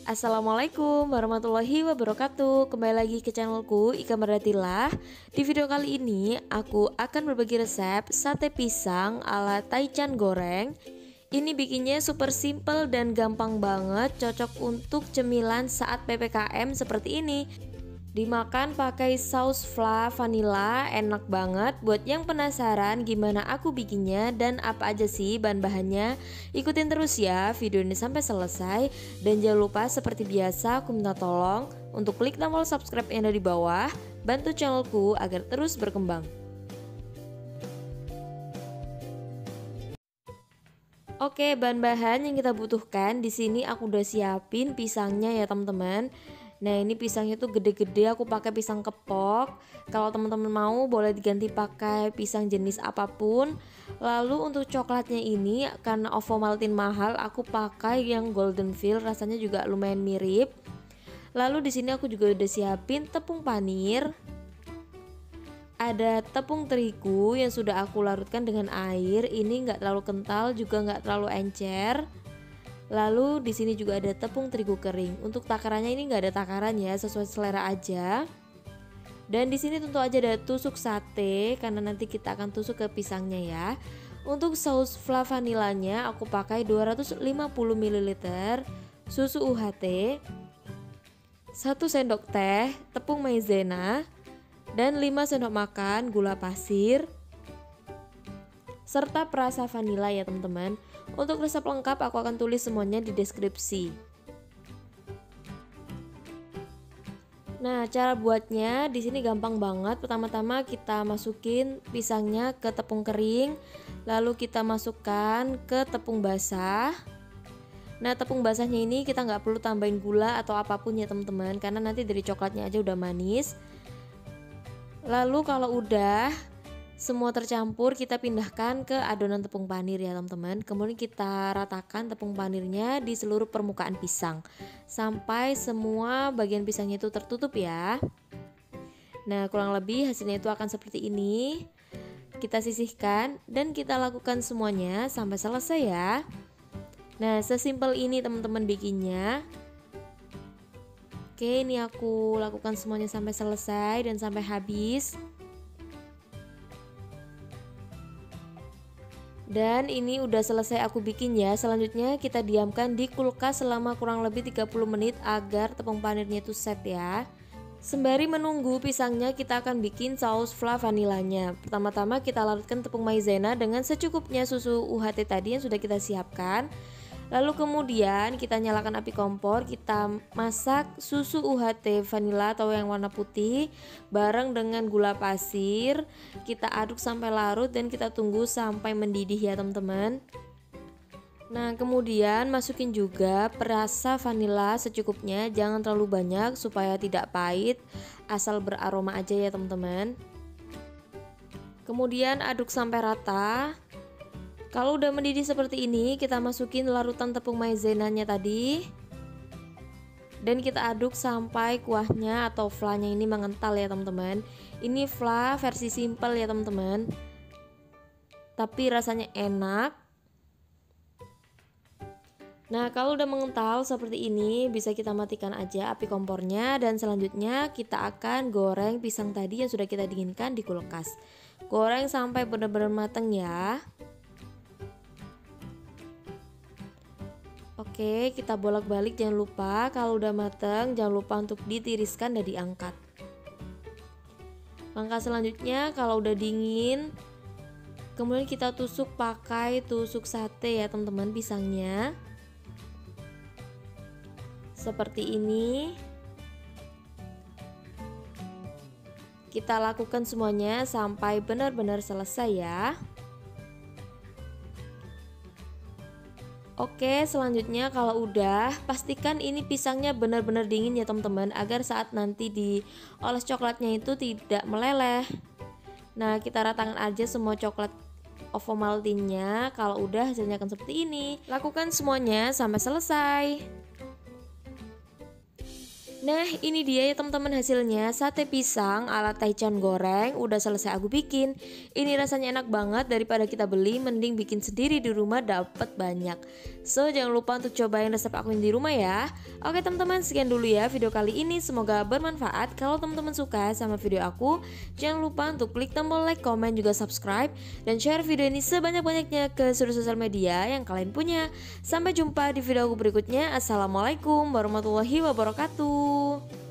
Assalamualaikum warahmatullahi wabarakatuh. Kembali lagi ke channelku Ika Mardatillah. Di video kali ini aku akan berbagi resep sate pisang ala taichan goreng. Ini bikinnya super simple dan gampang banget, cocok untuk cemilan saat PPKM seperti ini. Dimakan pakai saus fla vanilla, enak banget. Buat yang penasaran gimana aku bikinnya dan apa aja sih bahan-bahannya, ikutin terus ya video ini sampai selesai. Dan jangan lupa seperti biasa aku minta tolong untuk klik tombol subscribe yang ada di bawah, bantu channelku agar terus berkembang. Oke, bahan-bahan yang kita butuhkan di sini aku udah siapin pisangnya ya teman-teman. Nah, ini pisangnya tuh gede-gede, aku pakai pisang kepok. Kalau teman-teman mau boleh diganti pakai pisang jenis apapun. Lalu untuk coklatnya ini karena Ovomaltine mahal, aku pakai yang Golden Feel, rasanya juga lumayan mirip. Lalu di sini aku juga udah siapin tepung panir. Ada tepung terigu yang sudah aku larutkan dengan air. Ini nggak terlalu kental, juga nggak terlalu encer. Lalu di sini juga ada tepung terigu kering. Untuk takarannya ini nggak ada takaran ya, sesuai selera aja. Dan di sini tentu aja ada tusuk sate karena nanti kita akan tusuk ke pisangnya ya. Untuk saus fla vanilanya aku pakai 250 ml susu UHT, 1 sendok teh tepung maizena, dan 5 sendok makan gula pasir serta perasa vanila ya teman-teman. Untuk resep lengkap aku akan tulis semuanya di deskripsi. Nah, cara buatnya di sini gampang banget. Pertama-tama kita masukin pisangnya ke tepung kering, lalu kita masukkan ke tepung basah. Nah, tepung basahnya ini kita nggak perlu tambahin gula atau apapun ya teman-teman, karena nanti dari coklatnya aja udah manis. Lalu kalau udah semua tercampur, kita pindahkan ke adonan tepung panir ya teman-teman. Kemudian kita ratakan tepung panirnya di seluruh permukaan pisang sampai semua bagian pisangnya itu tertutup ya. Nah, kurang lebih hasilnya itu akan seperti ini. Kita sisihkan dan kita lakukan semuanya sampai selesai ya. Nah, sesimpel ini teman-teman bikinnya. Oke, ini aku lakukan semuanya sampai selesai dan sampai habis. Dan ini udah selesai aku bikin ya. Selanjutnya kita diamkan di kulkas selama kurang lebih 30 menit agar tepung panirnya itu set ya. Sembari menunggu pisangnya, kita akan bikin saus fla vanilanya. Pertama-tama kita larutkan tepung maizena dengan secukupnya susu UHT tadi yang sudah kita siapkan. Lalu kemudian kita nyalakan api kompor, kita masak susu UHT vanila atau yang warna putih bareng dengan gula pasir. Kita aduk sampai larut dan kita tunggu sampai mendidih ya teman-teman. Nah, kemudian masukin juga perasa vanila secukupnya, jangan terlalu banyak supaya tidak pahit, asal beraroma aja ya teman-teman. Kemudian aduk sampai rata. Kalau udah mendidih seperti ini, kita masukin larutan tepung maizenanya tadi. Dan kita aduk sampai kuahnya atau flanya ini mengental ya teman-teman. Ini fla versi simple ya teman-teman, tapi rasanya enak. Nah, kalau udah mengental seperti ini, bisa kita matikan aja api kompornya. Dan selanjutnya kita akan goreng pisang tadi yang sudah kita dinginkan di kulkas. Goreng sampai benar-benar mateng ya. Oke, kita bolak-balik, jangan lupa kalau udah mateng jangan lupa untuk ditiriskan dan diangkat. Langkah selanjutnya kalau udah dingin, kemudian kita tusuk pakai tusuk sate ya teman-teman pisangnya. Seperti ini. Kita lakukan semuanya sampai benar-benar selesai ya. Oke, selanjutnya kalau udah, pastikan ini pisangnya benar-benar dingin ya teman-teman, agar saat nanti dioles coklatnya itu tidak meleleh. Nah, kita ratakan aja semua coklat Ovomaltine-nya. Kalau udah hasilnya akan seperti ini. Lakukan semuanya sampai selesai. Nah, ini dia ya teman-teman hasilnya, sate pisang ala taichan goreng udah selesai aku bikin. Ini rasanya enak banget, daripada kita beli mending bikin sendiri di rumah dapat banyak. So jangan lupa untuk cobain resep aku yang di rumah ya. Oke teman-teman, sekian dulu ya video kali ini. Semoga bermanfaat. Kalau teman-teman suka sama video aku, jangan lupa untuk klik tombol like, komen, juga subscribe, dan share video ini sebanyak-banyaknya ke seluruh sosial media yang kalian punya. Sampai jumpa di video aku berikutnya. Assalamualaikum warahmatullahi wabarakatuh.